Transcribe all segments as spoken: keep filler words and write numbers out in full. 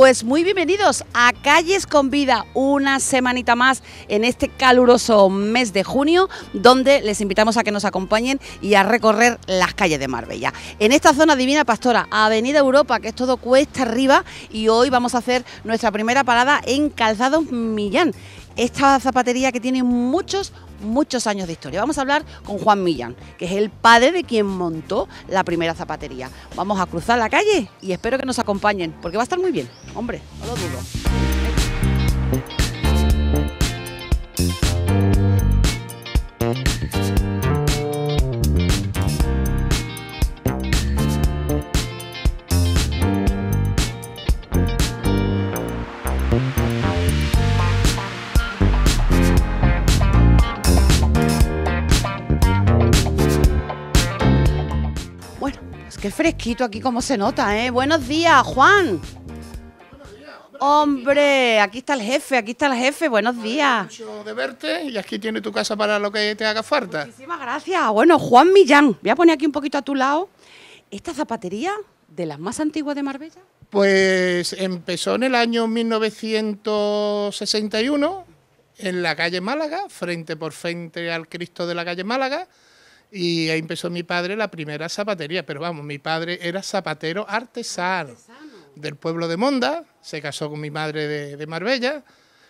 Pues muy bienvenidos a Calles con Vida, una semanita más en este caluroso mes de junio, donde les invitamos a que nos acompañen y a recorrer las calles de Marbella. En esta zona divina pastora, Avenida Europa, que es todo cuesta arriba, y hoy vamos a hacer nuestra primera parada en Calzados Millán. Esta zapatería que tiene muchos, muchos años de historia. Vamos a hablar con Juan Millán, que es el padre de quien montó la primera zapatería. Vamos a cruzar la calle y espero que nos acompañen, porque va a estar muy bien, hombre, no lo dudo. Qué fresquito aquí, como se nota, ¿eh? Buenos días, Juan. Buenos días, hombre. Hombre, aquí está el jefe, aquí está el jefe. Buenos días. Mucho de verte y aquí tienes tu casa para lo que te haga falta. Muchísimas gracias. Bueno, Juan Millán, voy a poner aquí un poquito a tu lado. ¿Esta zapatería de las más antiguas de Marbella? Pues empezó en el año mil novecientos sesenta y uno en la calle Málaga, frente por frente al Cristo de la calle Málaga. Y ahí empezó mi padre la primera zapatería, pero vamos, mi padre era zapatero artesano, artesano. del pueblo de Monda, se casó con mi madre de, de Marbella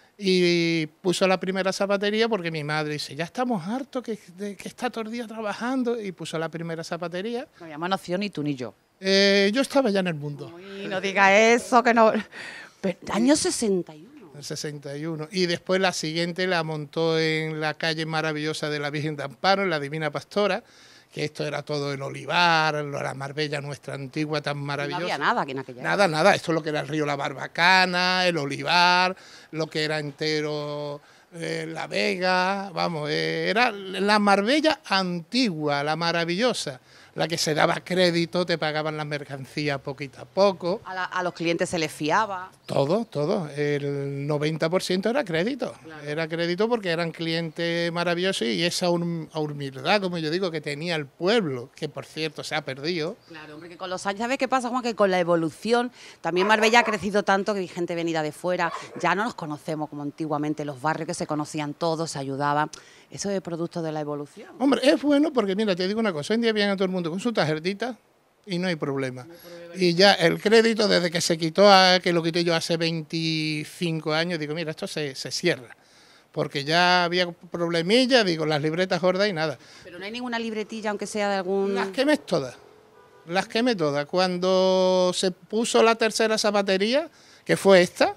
y puso la primera zapatería porque mi madre dice, ya estamos hartos, que, de, que está todo el día trabajando, y puso la primera zapatería. No había nacido ni tú ni yo. Eh, yo estaba ya en el mundo. Uy, no diga eso, que no... Pero, año sesenta y uno. El sesenta y uno. Y después la siguiente la montó en la calle maravillosa de la Virgen de Amparo, en la Divina Pastora, que esto era todo el olivar, la Marbella nuestra antigua tan maravillosa. No había nada aquí en aquella Nada, época. nada. Esto es lo que era el río La Barbacana, el olivar, lo que era entero eh, La Vega, vamos, eh, era la Marbella antigua, la maravillosa. La que se daba crédito, te pagaban las mercancías poquito a poco. A, la, a los clientes se les fiaba. Todo, todo. El noventa por ciento era crédito. Claro. Era crédito porque eran clientes maravillosos y esa humildad, como yo digo, que tenía el pueblo, que por cierto se ha perdido. Claro, porque con los años, ¿sabes qué pasa, Juan? Que con la evolución, también Marbella ha crecido tanto que hay gente venida de fuera. Ya no nos conocemos como antiguamente, los barrios que se conocían todos, se ayudaban. Eso es producto de la evolución. Hombre, es bueno porque, mira, te digo una cosa, hoy en día viene a todo el mundo con su tarjetita y no hay problema. No hay problema. Y ya el crédito, desde que se quitó, a, que lo quité yo hace veinticinco años, digo, mira, esto se, se cierra. Porque ya había problemillas, digo, las libretas gordas y nada. Pero no hay ninguna libretilla, aunque sea de algún... Las quemé todas, las quemé todas. Cuando se puso la tercera zapatería, que fue esta,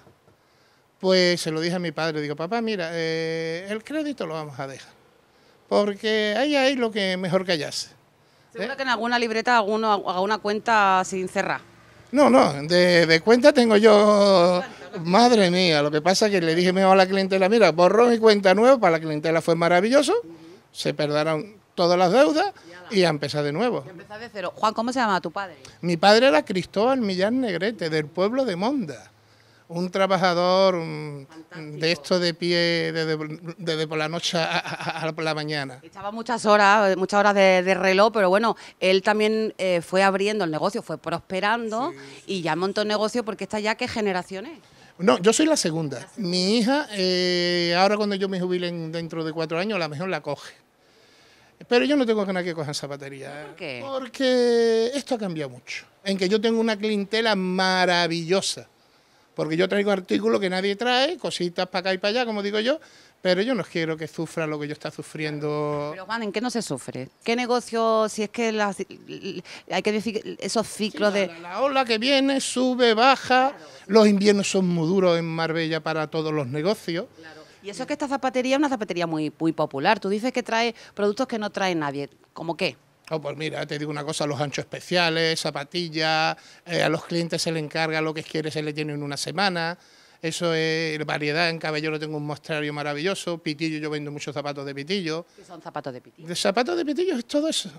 pues se lo dije a mi padre, digo, papá, mira, eh, el crédito lo vamos a dejar, porque ahí hay lo que mejor que hallase. ¿Seguro ¿Eh? que en alguna libreta alguno haga una cuenta sin cerrar? No, no, de, de cuenta tengo yo, madre mía, lo que pasa es que le dije mejor a la clientela, mira, borró mi cuenta nueva, para la clientela fue maravilloso, uh-huh. se perdonaron todas las deudas y a empezar de nuevo. Y a empezar de cero. Juan, ¿cómo se llama tu padre? Mi padre era Cristóbal Millán Negrete, del pueblo de Monda. Un trabajador Fantástico. de esto de pie desde, desde por la noche a, a, a por la mañana. Estaba muchas horas, muchas horas de, de reloj, pero bueno, él también eh, fue abriendo el negocio, fue prosperando, sí. y ya montó el negocio, porque esta ya, ¿qué generación es? No, yo soy la segunda. La segunda. Mi hija, eh, ahora cuando yo me jubile dentro de cuatro años, a lo mejor la coge. Pero yo no tengo que nadie que coja zapatería. ¿Por qué? Porque esto ha cambiado mucho. En que yo tengo una clientela maravillosa. Porque yo traigo artículos que nadie trae, cositas para acá y para allá, como digo yo, pero yo no quiero que sufra lo que yo está sufriendo. Pero Juan, ¿en qué no se sufre? ¿Qué negocio, si es que las, hay que decir esos ciclos sí, de... La, la ola que viene, sube, baja, claro, sí. Los inviernos son muy duros en Marbella para todos los negocios. Claro. Y eso es que esta zapatería es una zapatería muy, muy popular. Tú dices que trae productos que no trae nadie. ¿Cómo qué? Oh, pues mira, te digo una cosa, los anchos especiales, zapatillas, eh, a los clientes se le encarga lo que quiere, se le tiene en una semana. Eso es variedad. En Caballero tengo un mostrario maravilloso. Pitillo, yo vendo muchos zapatos de pitillo. ¿Qué son zapatos de pitillo? De zapatos de pitillo es todo eso.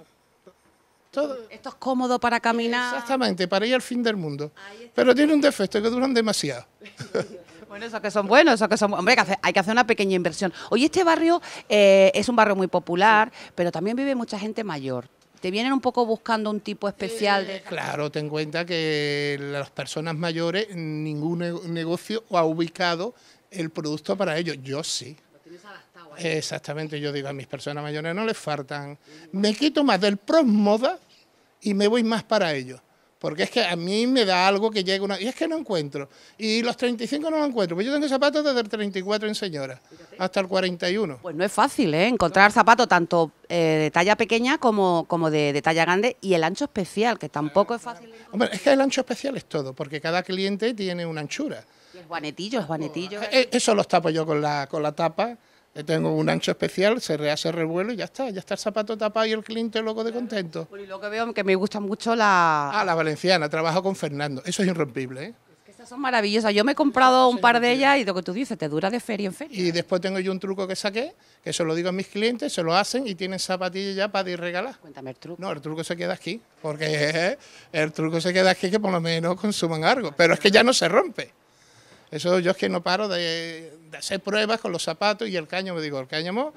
Todo. Esto es cómodo para caminar. Exactamente, para ir al fin del mundo. Pero tiene un defecto, que duran demasiado. Bueno, esos que son buenos, esos que son... Hombre, que hace, hay que hacer una pequeña inversión. Oye, este barrio eh, es un barrio muy popular, sí. pero también vive mucha gente mayor. ¿Te vienen un poco buscando un tipo especial de...? Eh, claro, ten en cuenta que las personas mayores, ningún ne- negocio ha ubicado el producto para ellos. Yo sí. Lo tienes adaptado ahí. Exactamente, yo digo, a mis personas mayores no les faltan. Me quito más del pros moda y me voy más para ellos. Porque es que a mí me da algo que llega una... Y es que no encuentro. Y los treinta y cinco no los encuentro. Pues yo tengo zapatos desde el treinta y cuatro en señora hasta el cuarenta y uno. Pues no es fácil, ¿eh? Encontrar zapatos tanto eh, de talla pequeña como, como de, de talla grande y el ancho especial, que tampoco es fácil de encontrar. Hombre, es que el ancho especial es todo, porque cada cliente tiene una anchura. Y el juanetillo, el juanetillo. Eh, Eso los tapo yo con la, con la tapa. Eh, Tengo un ancho especial, se rehace el revuelo y ya está. Ya está el zapato tapado y el cliente loco de contento. Bueno, y lo que veo que me gusta mucho la... Ah, la valenciana, trabajo con Fernando. Eso es irrompible, ¿eh? Es que estas son maravillosas. Yo me he comprado un par de ellas y lo que tú dices, te dura de feria en feria. Y después tengo yo un truco que saqué, que se lo digo a mis clientes, se lo hacen y tienen zapatillas ya para ir regalar. Cuéntame el truco. No, el truco se queda aquí, porque eh, el truco se queda aquí que por lo menos consuman algo, pero es que ya no se rompe. Eso yo es que no paro de, de hacer pruebas con los zapatos y el cáñamo, me digo, el cáñamo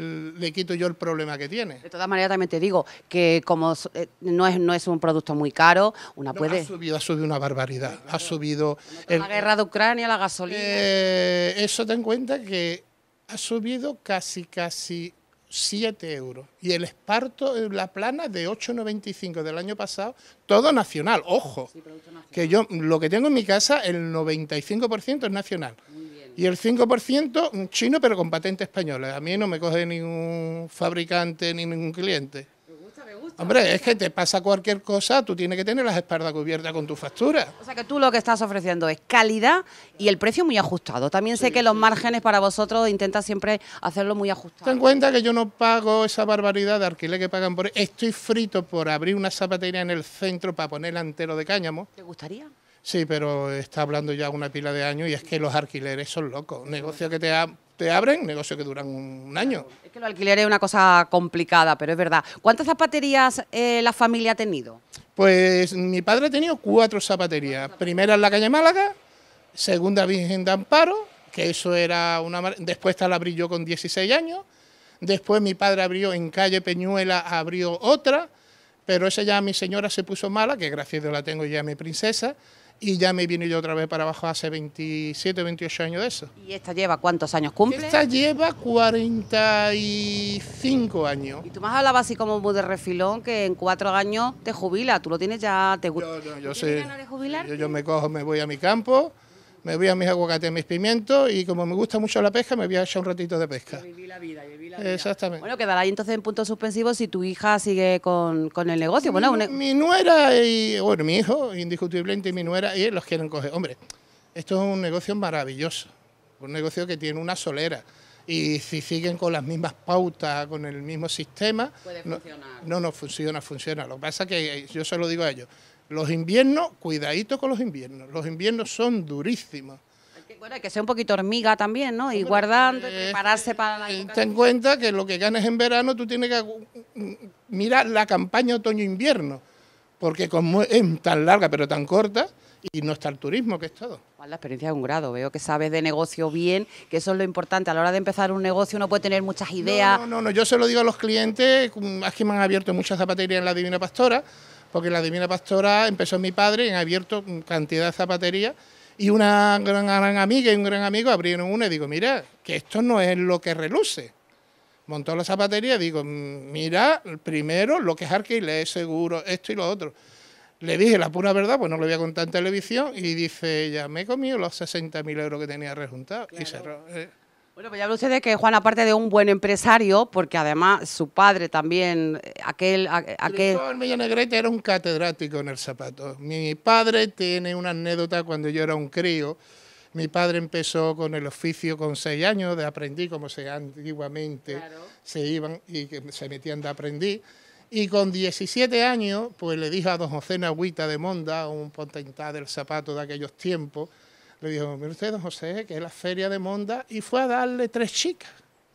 le quito yo el problema que tiene. De todas maneras, también te digo que como eh, no, es, no es un producto muy caro, una No, puede... ha subido, ha subido una barbaridad, ha subido... el- la guerra de Ucrania, la gasolina... Eh, eso ten en cuenta que ha subido casi, casi siete euros. Y el esparto, eh, la plana de ocho noventa y cinco del año pasado, todo nacional, ojo. Que yo, lo que tengo en mi casa, el noventa y cinco por ciento es nacional. Y el cinco por ciento chino, pero con patente española. A mí no me coge ningún fabricante ni ningún cliente. Hombre, es que te pasa cualquier cosa, tú tienes que tener las espaldas cubiertas con tu factura. O sea que tú lo que estás ofreciendo es calidad y el precio muy ajustado. También sé que los márgenes para vosotros intentas siempre hacerlo muy ajustado. Ten en cuenta que yo no pago esa barbaridad de alquiler que pagan por... Estoy frito por abrir una zapatería en el centro para poner antero de cáñamo. ¿Te gustaría? Sí, pero está hablando ya una pila de años y es que los alquileres son locos. Negocios que te, a- te abren, negocios que duran un año. Es que el alquiler es una cosa complicada, pero es verdad. ¿Cuántas zapaterías eh, la familia ha tenido? Pues mi padre ha tenido cuatro zapaterías. Primera en la calle Málaga, segunda Virgen de Amparo, que eso era una... mar- Después esta la abrí yo con dieciséis años. Después mi padre abrió en calle Peñuela, abrió otra, pero esa ya mi señora se puso mala, que gracias a Dios la tengo ya mi princesa, y ya me vine yo otra vez para abajo hace veintisiete, veintiocho años de eso. ¿Y esta lleva cuántos años cumple? Esta lleva cuarenta y cinco años. Y tú me has hablado así como muy de refilón, que en cuatro años te jubila. Tú lo tienes ya... Te gusta. Yo, yo, yo ¿Tienes sé, ganas de jubilarte? yo, yo me cojo, me voy a mi campo, me voy a mis aguacates, mis pimientos, y como me gusta mucho la pesca, me voy a echar un ratito de pesca. Viví la vida, viví la Exactamente. Bueno, quedará ahí entonces en puntos suspensivos si tu hija sigue con, con el negocio. Bueno, mi, un- mi nuera y, bueno, mi hijo, indiscutiblemente, y mi nuera, y los quieren coger. Hombre, esto es un negocio maravilloso, un negocio que tiene una solera. Y si siguen con las mismas pautas, con el mismo sistema, Puede no, funcionar. no, no funciona, funciona. Lo que pasa es que eh, yo se lo digo a ellos, los inviernos, cuidadito con los inviernos, los inviernos son durísimos. hay que- bueno, hay que ser un poquito hormiga también, ¿no? Y guardando, y eh, prepararse para la Eh, época. Ten en cuenta que lo que ganes en verano tú tienes que mm, mirar la campaña otoño-invierno, porque como es tan larga pero tan corta, y no está el turismo, que es todo. Juan, la experiencia de un grado. Veo que sabes de negocio bien, que eso es lo importante. A la hora de empezar un negocio uno puede tener muchas ideas. No, no, no, yo se lo digo a los clientes, mm, aquí me han abierto muchas zapaterías en la Divina Pastora, porque en la Divina Pastora empezó mi padre y han abierto mm, cantidad de zapaterías, y una gran, gran amiga y un gran amigo abrieron una y digo, mira, que esto no es lo que reluce. Montó la zapatería, digo, mm, mira, primero lo que es alquiler, seguro, esto y lo otro. Le dije la pura verdad, pues no lo voy a contar en televisión, y dice ella, me he comido los sesenta mil euros que tenía rejuntados. Y cerró. eh. Bueno, pues ya habla usted de que Juan, aparte de un buen empresario, porque además su padre también, eh, aquel... a- aquel Cristóbal Mella Negrete era un catedrático en el zapato. Mi padre tiene una anécdota cuando yo era un crío. Mi padre empezó con el oficio con seis años de aprendiz, como se antiguamente Claro. se iban y que se metían de aprendiz. Y con diecisiete años, pues le dijo a don José Nagüita de Monda, un potentá del zapato de aquellos tiempos, le dijo, mire usted, don José, que es la feria de Monda, y fue a darle tres chicas.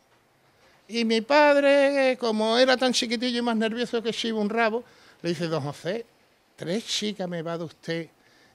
Y mi padre, como era tan chiquitillo y más nervioso que chivo un rabo, le dice, don José, tres chicas me va de usted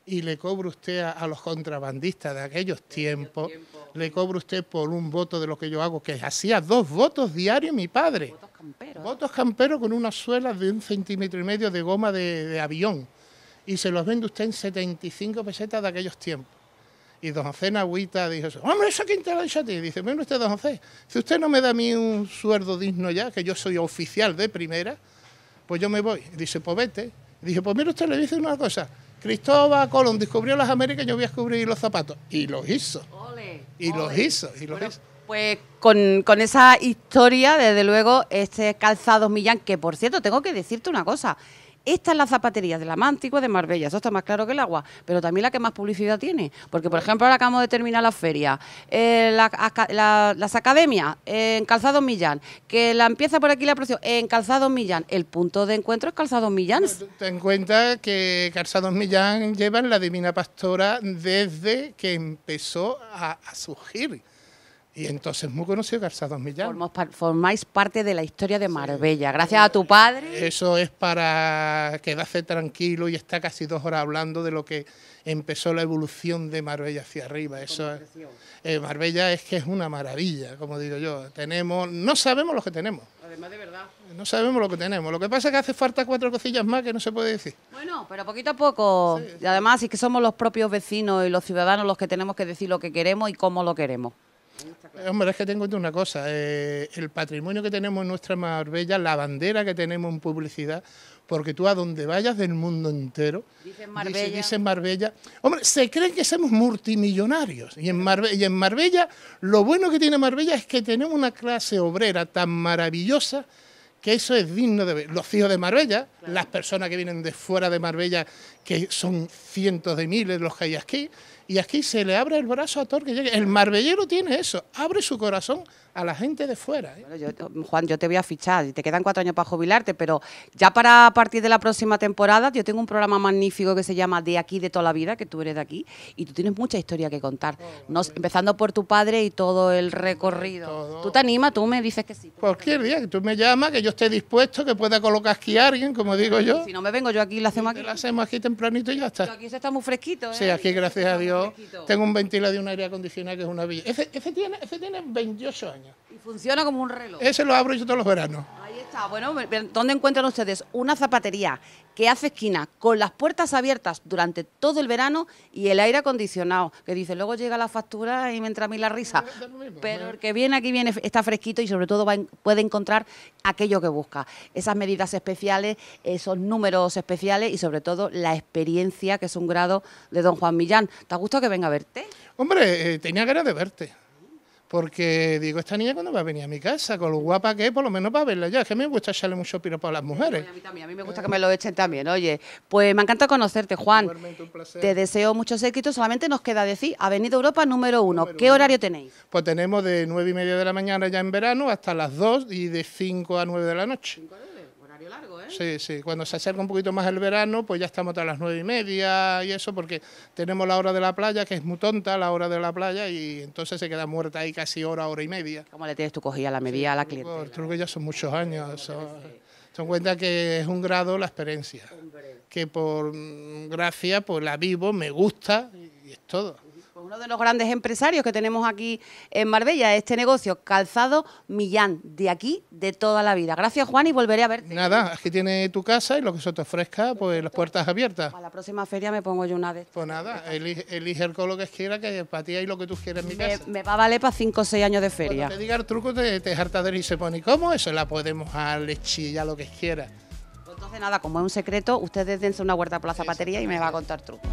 y le cobra usted a, a los contrabandistas de aquellos tiempos, le cobra usted por un voto de lo que yo hago, que hacía dos votos diarios mi padre. Votos camperos. Votos camperos con unas suelas de un centímetro y medio de goma de, de avión. Y se los vende usted en setenta y cinco pesetas de aquellos tiempos. Y don José Nagüita dijo, hombre, ¿eso quién te lo ha dicho a ti? Dice, bueno, usted, don José, si usted no me da a mí un sueldo digno ya, que yo soy oficial de primera, pues yo me voy. Dice, pues vete. Dice, pues mire usted, le dice una cosa, Cristóbal Colón descubrió las Américas, yo voy a descubrir los zapatos. Y los hizo. Ole, y ole. los hizo, y los Bueno, hizo. Pues con, con esa historia, desde luego, este Calzados Millán, que por cierto, tengo que decirte una cosa. Esta es la zapatería de la más antigua de Marbella, eso está más claro que el agua, pero también la que más publicidad tiene, porque por ejemplo ahora acabamos de terminar la feria, eh, la, la, las academias eh, en Calzados Millán, que la empieza por aquí la próxima, en Calzados Millán, el punto de encuentro es Calzados Millán. Ten en cuenta que Calzados Millán lleva en la Divina Pastora desde que empezó a, a surgir. Y entonces muy conocido Calzados Millán. Formáis parte de la historia de Marbella, gracias a tu padre. Eso es para quedarse tranquilo y está casi dos horas hablando de lo que empezó la evolución de Marbella hacia arriba. Eso es, eh, Marbella es que es una maravilla, como digo yo. Tenemos, no sabemos lo que tenemos. Además de verdad. No sabemos lo que tenemos. Lo que pasa es que hace falta cuatro cosillas más que no se puede decir. Bueno, pero poquito a poco. Sí, sí. Y además es que somos los propios vecinos y los ciudadanos los que tenemos que decir lo que queremos y cómo lo queremos. Hombre, es que tengo una cosa, eh, el patrimonio que tenemos en nuestra Marbella, la bandera que tenemos en publicidad, porque tú a donde vayas del mundo entero, dicen Marbella. Dice, dice Marbella, hombre, se creen que somos multimillonarios, y en, Marbella, y en Marbella, lo bueno que tiene Marbella es que tenemos una clase obrera tan maravillosa, que eso es digno de ver. Los hijos de Marbella, claro. Las personas que vienen de fuera de Marbella, que son cientos de miles los que hay aquí, y aquí se le abre el brazo a todo el que llegue. El marbellero tiene eso, abre su corazón a la gente de fuera. ¿eh? Bueno, yo, Juan, yo te voy a fichar, te quedan cuatro años para jubilarte, pero ya para a partir de la próxima temporada yo tengo un programa magnífico que se llama De aquí, de toda la vida, que tú eres de aquí, y tú tienes mucha historia que contar, oh, no, empezando por tu padre y todo el recorrido. Todo. ¿Tú te animas? Tú me dices que sí. Cualquier día que tú me llamas, que yo esté dispuesto, que pueda colocar aquí a alguien, como digo yo. Si no me vengo yo aquí, la hacemos aquí. La hacemos aquí tempranito y ya está. Pero aquí se está muy fresquito, ¿eh? Sí, aquí gracias a Dios tengo un ventilador y un aire acondicionado que es una villa. Ese, ese, tiene, ese tiene veintiocho años. Y funciona como un reloj. Ese lo abro yo todos los veranos. Ahí está. Bueno, ¿dónde encuentran ustedes una zapatería que hace esquina con las puertas abiertas durante todo el verano y el aire acondicionado? Que dice, luego llega la factura y me entra a mí la risa. Pero el que viene aquí viene está fresquito y sobre todo va, puede encontrar aquello que busca. Esas medidas especiales, esos números especiales y sobre todo la experiencia, que es un grado de don Juan Millán. ¿Te ha gustado que venga a verte? Hombre, eh, tenía ganas de verte. Porque digo, esta niña cuando va a venir a mi casa, con lo guapa que es, por lo menos para verla ya. Es que a mí me gusta echarle mucho piropo a las mujeres. Sí, a mí también, a mí me gusta eh. que me lo echen también. Oye, pues me encanta conocerte, Juan. Igualmente un placer. Te deseo muchos éxitos. Solamente nos queda decir, Avenida Europa número uno. Número ¿Qué uno. horario tenéis? Pues tenemos de nueve y media de la mañana ya en verano hasta las dos y de cinco a nueve de la noche. Horario largo, ¿eh? Sí, sí. Cuando se acerca un poquito más el verano, pues ya estamos a las nueve y media y eso, porque tenemos la hora de la playa, que es muy tonta la hora de la playa, y entonces se queda muerta ahí casi hora, hora y media. ¿Cómo le tienes tú cogida la medida sí, a la cliente? Pues, creo que ya son muchos años. Eso, ten en cuenta que es un grado la experiencia. Hombre. Que por gracia, pues la vivo, me gusta y es todo. Pues uno de los grandes empresarios que tenemos aquí en Marbella, este negocio, Calzados Millán, de aquí, de toda la vida. Gracias, Juan, y volveré a verte. Nada, aquí tiene tu casa y lo que se te ofrezca, pues las puertas abiertas. A la próxima feria me pongo yo una de estas. Pues nada, elige, elige el color que quieras, que para ti hay lo que tú quieras en mi me, casa. Me va a valer para cinco o seis años de feria. Cuando te diga el truco, te, te harta de él y se pone, ¿cómo? Eso la podemos a lechilla, lo que quieras. Pues entonces nada, como es un secreto, ustedes dense una vuelta por la zapatería y me va a contar trucos.